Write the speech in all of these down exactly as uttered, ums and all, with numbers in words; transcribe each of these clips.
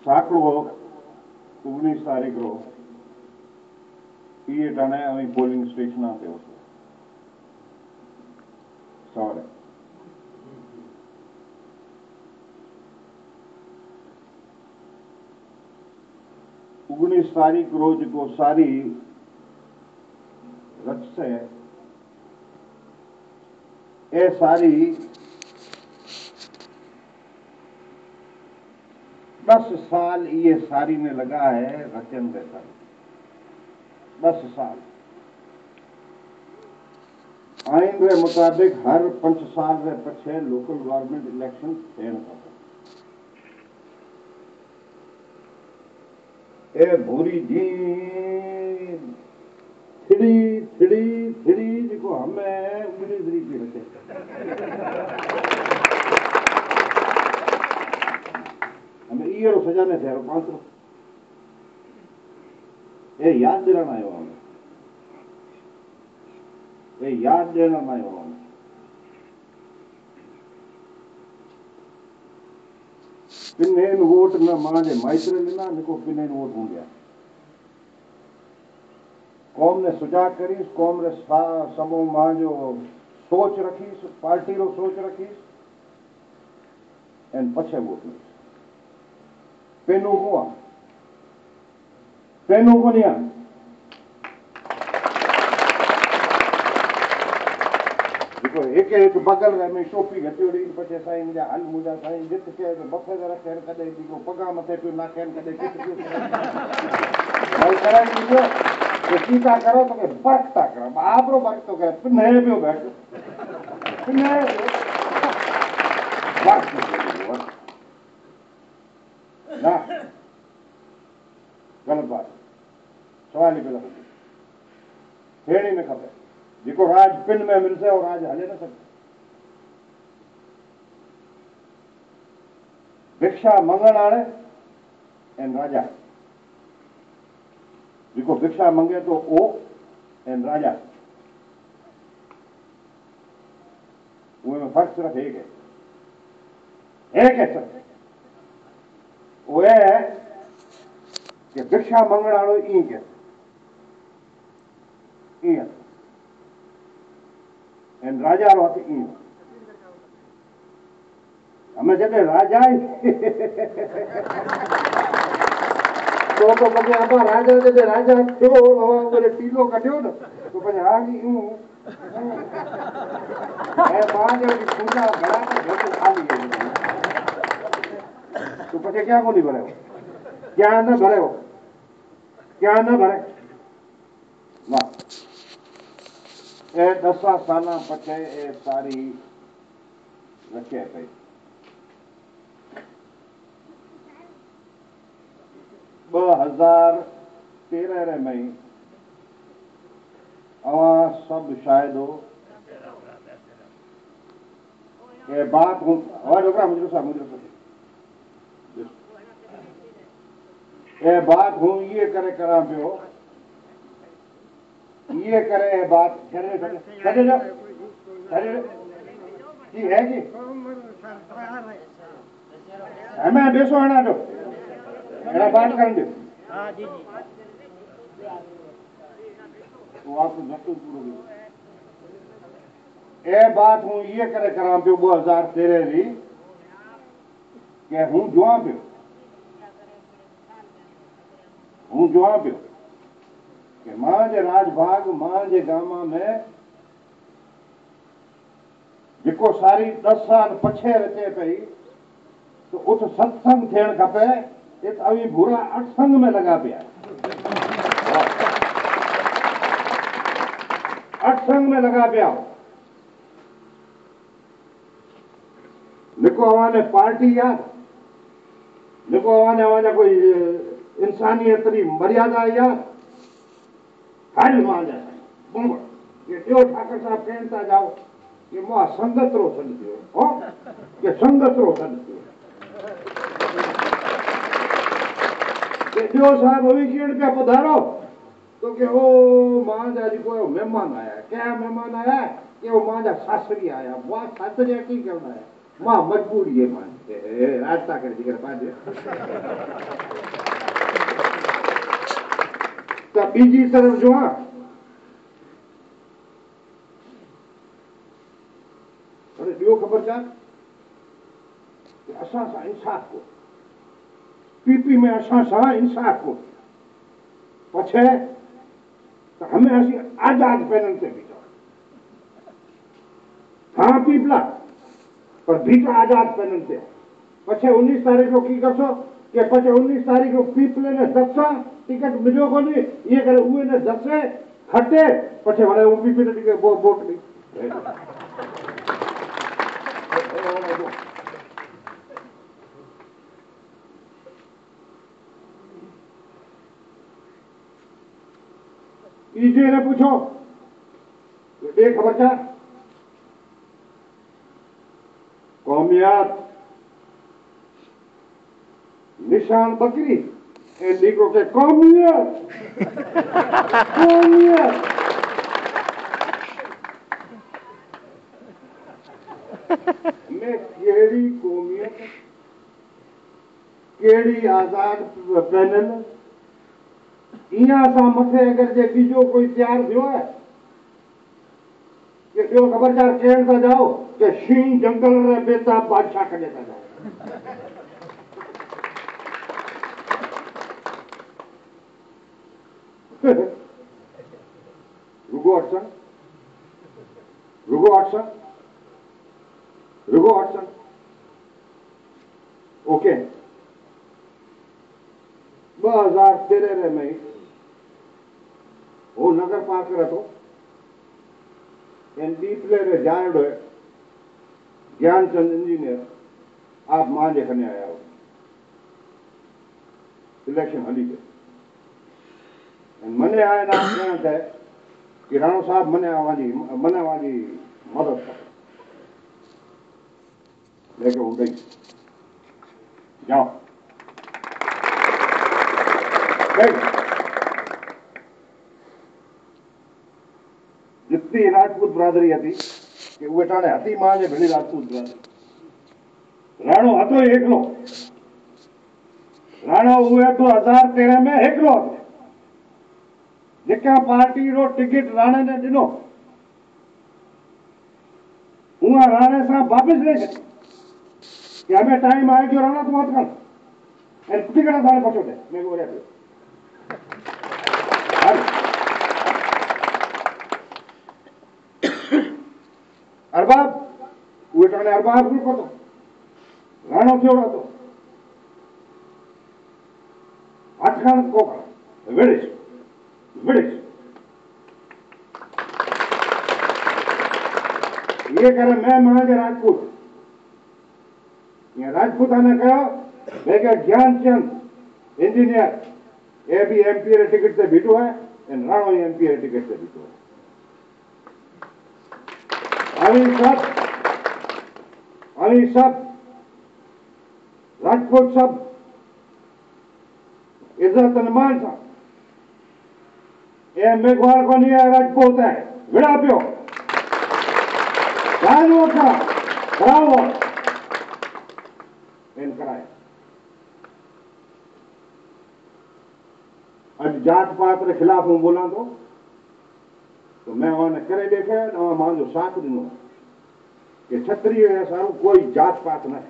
साकड़ो उन्नीस तारीख रो ये टाणे अमी पोलिंग स्टेशन पे होतो सवारे उन्नीस तारीख रोज को सारी रच से ए सारी दस साल ये सारी ने लगा है रचन बेहतर दस साल आइन के मुताबिक हर पंच साल के पछे लोकल गवर्नमेंट इलेक्शन थियण खपे। ए भूरी जी थिड़ी थिड़ी थिड़ी जेको हमें उंगली दरी पी रखे हमें ये रो सजा ने थे पांच रो ए याद दिलाना आयो हमें ए याद देना आयो हमें पिनेन वोट न मां जे माइत्र लेना निको पिनेन वोट हो गया कौम ने सुजाग करीस कौम रे समूह मां जो सोच रखीस पार्टी रो सोच रखीस एन पछे वोट में पेनू हुआ पेनू को नहीं देखो एक एक बगल में टोपी घटियोड़ी पछे साईं जा हल मुजा साईं जित के बफे दर खेन कदे दिको पगा मथे पे ना खेन कदे कित भाई कराई दियो तो सीता करो तो के बरकता करो आपरो बरक तो के पिने पियो बैठ पिने बरक ना गलत बात सवाल ही गलत थियणी न खपे जेको राज पिन में मिलसे और राज हले न सके भिक्षा मंगण वाले एन राजा जेको भिक्षा मंगे तो ओ एन राजा उहे में फर्क सिर्फ एक है एक है सर वो है कि भिक्षा मंगण वालो ई के ई एन राजा रो हथ ई हमें जॾहिं राजा ही तो तो पछे आप राजा जॾहिं राजा थियो उहे टीलो कढियो न तो पछे हा नी यूं ऐं मां जो पूजा घड़ा त घट खाली तो पछे क्या कोनी भरे क्या न भरे क्या न भरे ना ए दसा साल पछे ए सारी रखे पई ब हजार तेरह में अवां सब शायद हो ये बात हूँ और डोकरा मुझे साहब मुझे ये बात हूँ ये करे करा पियो ये करे बात करे करे जो करे जी है जी हमें बेसो हना दो मेरा बात कर दो हाँ जी जी तो आपको जतू पूरो ए बात हूँ ये करे करा पियो दो हज़ार तेरह री के हूँ जुआ पियो हूँ जुआ पियो कि मां जे राजभाग मां जे गामा में जेको सारी दस साल पछे रचे पई तो उठ सत्संग थियण खपे इत अवी बुरा अठसंग में लगा पिया अठसंग में लगा पिया निको अवाने पार्टी याद निको अवाने अवाने कोई इंसानियत री मर्यादा याद हल मां जा बुंग ये जो ठाकर साहब कहता जाओ ये मां संगत रो सन दियो हो ये संगत रो सन दियो के जो साहब अभी केड़ पे पधारो तो के ओ मां जा जी को मेहमान आया क्या मेहमान आया कि वो मां जा सासरी आया वो सासरी की करना है मां मजबूरी है मां राजता करे दिखे पांजे तो बीजी तरफ जो है अरे जो खबर चाह असा सा इंसाफ को पीपी में असा सा इंसाफ को पछे तो हमें असी आजाद पैनल से बीठा हाँ पीपला पर बीठा आजाद पैनल से पछे उन्नीस तारीख को की करसो के पछे उन्नीस तारीख को पीपले ने दसा टिकट मिलो को नहीं ये करे उए ने दसे हटे पछे वाले वो पीपी ने टिकट वो वोट नहीं ईजे ने पूछो एक खबर क्या कौमियत निशान बकरी ए लीको के कौमियत कौमियत में केड़ी कौमियत केड़ी आजाद पैनल इया सा मथे अगर जे बीजो कोई तैयार थियो है कि जो खबरदार कहण था जाओ कि शीं जंगल रे बेताब बादशाह कढे था जाओ रुगो अटसन रुगो अटसन रुगो अटसन ओके दो हजार तेरह में वो नगर पालिका तो एन डीपले रे जायड़ो ज्ञानचंद इंजीनियर आप मां जे खने आया हो इलेक्शन हली के मने आए ना कहना है कि राणो साहब मने आवाजी मने आवाजी मदद कर लेके उड़ गई जाओ जितनी राजपूत बरादरी थी कि उहे टाणे हती मां जे भेड़ी राजपूत बरादरी राणो हतो एकलो राणो उहे दो हजार तेरह में एकलो हतो जेका पार्टी रो टिकट राणे ने दिनो उहा राणे सां वापस ले छॾी कि हमें टाइम आए जो राणा तू मत कर ऐं टिकट साणे पछो दे मैं बोलिया अरबाब उहे टाणे अरबाब भी पतो राणो थियो तो अठखान को विड़िस विड़िस ये करे मैं महाराज राजपूत ये राजपूत ने कहो बेके ज्ञानचंद इंजीनियर ए भी एमपी रे टिकट से बीठो है एंड राणो एमपी रे टिकट से बीठो है अभी सब अभी सब राजपूत सब इज्जत मान था ये मेघवाल को नहीं है राजपूत है विड़ा पियो राजो था बराबर इन कराया आज जात पात के खिलाफ हूं बोला तो तो मैं उन्हें करे देखे और मां जो साथ दिनों कि क्षत्रिय है सारू कोई जात पात न है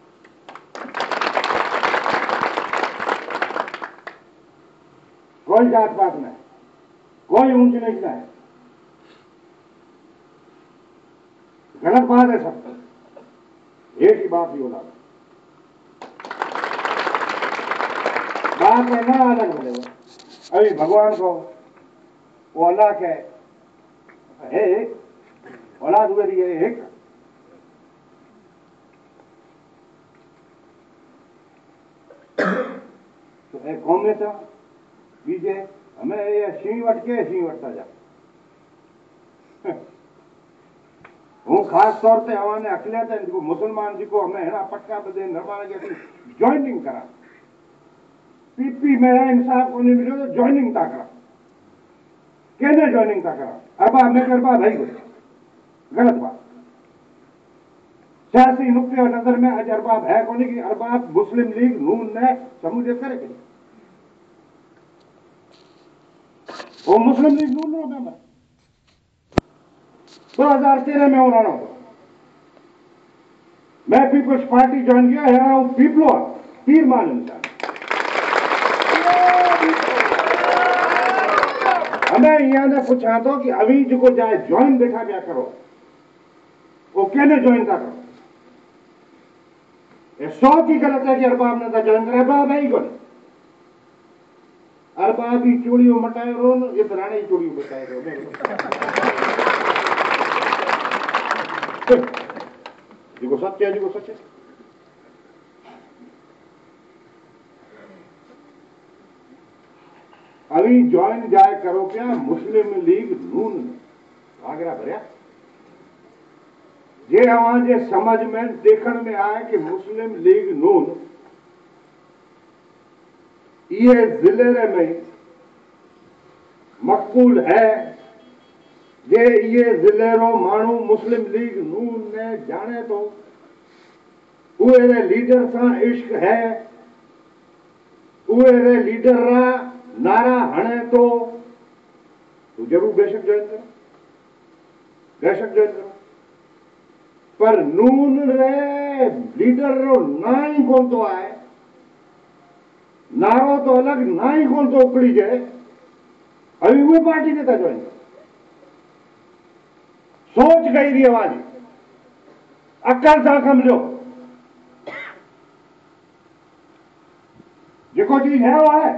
कोई जात पात न है कोई ऊंच नीच न है गलत बात है सब एक ही बात ही बोला बात में ना अलग बोले अभी भगवान को वो अल्लाह के है औलाद हुए रही है एक तो एक कौम में था बीजे हमें ये सी वट के सी वटता जा हूँ खास तौर से हमारे अखिलियत जो मुसलमान जी को हमें हेड़ा पटका बदे निर्माण के ज्वाइनिंग करा पीपी में इंसाफ को नहीं मिलो तो ज्वाइनिंग था करा कहने ज्वाइनिंग था करा अरबा में करबा भाई गलत बात सियासी नुक्ते नजर में अज अरबाब है कोनी कि अरबाब मुस्लिम लीग नून ने समूजियत करे करी वो मुस्लिम लीग नून नो मेंबर दो हजार तेरह में उन्होंने मैं पीपल्स पार्टी ज्वाइन किया है पीपलो तीर मान इंसान हमें यहाँ ने पूछा तो कि अभी जो जाए ज्वाइन बैठा क्या करो वो कहने ज्वाइन था करो ये सौ की गलत है कि अरबाब ने ज्वाइन करा अरबाब है ही कौन अरबाब ही चूड़ियों मटाए रो न ये राणे ही चूड़ियों बताए रो जो सच है जो सच है अभी ज्वाइन जाए करो क्या मुस्लिम लीग नून आगरा भरिया जे हमारे समझ में देखने में आए कि मुस्लिम लीग नून ये जिले में मकबूल है जे ये जिले रो मानू मुस्लिम लीग नून ने जाने तो उरे लीडर सा इश्क है उरे लीडर रा नारा हणे तो तू जरूर बेशक ज्वाइन करो बेशक ज्वाइन करो पर नून रे लीडर रो ना ही कौन तो आए नारो तो अलग ना ही कौन तो उकड़ी जाए अभी वो पार्टी ने था ज्वाइन करो सोच गई रही आवाज अक्ल सा समझो जो चीज है वो है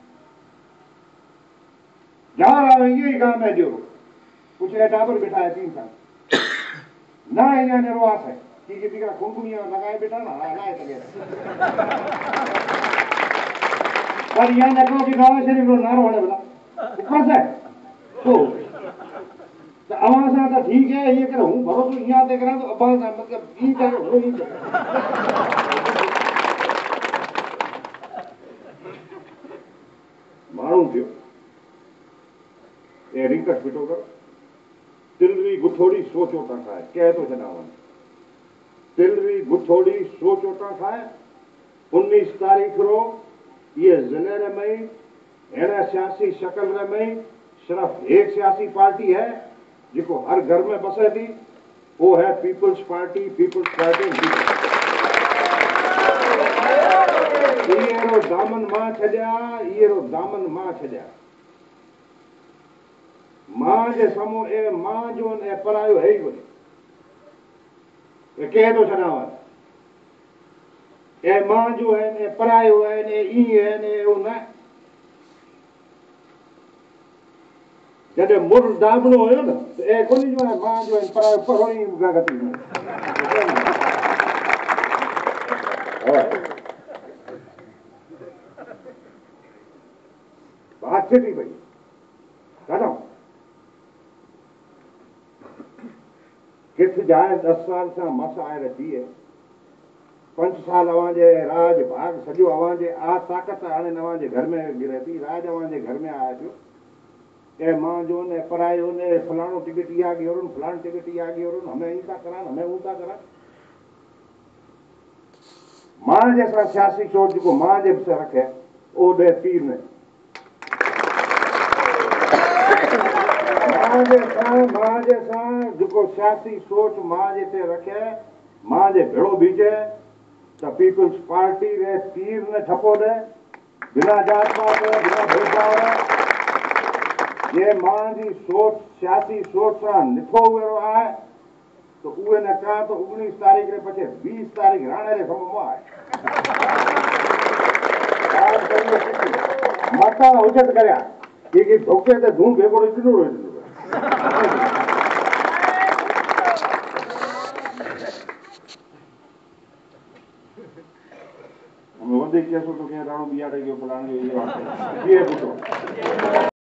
जा रहा ये ही काम है जो कुछ टावर बिठाया तीन साल ना यहाँ ने रोआस है कि किसी का कुंकुमिया लगाए बिठा ना लाए सके पर यहाँ ने कहो कि नवाज शरीफ रो नारो होने वाला ऊपर से तो अवासा तो ठीक है ये कर हूँ भरोसो यहाँ देख रहा तो अब्बास मतलब ये कर वो नहीं कर मालूम थियो ए रिंकट पिटो करो तिलरी गुथोड़ी सोचो था खाए कह तो जनावन तिलरी गुथोड़ी सोचो था खाए उन्नीस तारीख रो ये जिले में अड़ा सियासी शक्ल में सिर्फ एक सियासी पार्टी है जिको हर घर में बसे थी वो है पीपल्स पार्टी पीपल्स पार्टी ये रो दामन मां छड़िया ये रो दामन मां छड़िया मां जे समूह ए मां जो ए परायो है ही कोई कह तो छड़ावा ए मां जो है ने परायो है ने ई है ने वो ना जॾहिं मुर दाबनो हुयो न ए कोनी जो है मां जो है परायो परो ई गति में बात छठी भाई दादा किथ जाए दस साल से मस आए रही है पंच साल अवाजे राज भाग सॼो अवाजे आ ताक़त हाणे नवाजे घर में गिरे थी राज अवाजे घर में आया थियो ए मां जो ने परायो ने फलाणो टिकट इहा गियोरन फलाण टिकट इहा गियोरन हमें ई था करान हमें ऊ था करान मां जैसा सियासी सोच को मां जे से रखे ओ दे तीर में मां जैसा मां जैसा जो सियासी सोच मां जे ते रखे मां जे भेड़ो बीजे तो पीपल्स पार्टी रे तीर ने ठपो दे बिना जात पात बिना भेदभाव ये मां जी सोच सियासी सोच से निथो हुए है तो उहे ने कहा तो उन्नीस तारीख रे पछे बीस तारीख राणे रे समूह आए माता उचित करया कि धोखे ते धूम भेगो इतनो हमें वधीक केसो तो क्या राणो बियाड़े गयो फलाण जो ये बात है ये पुछो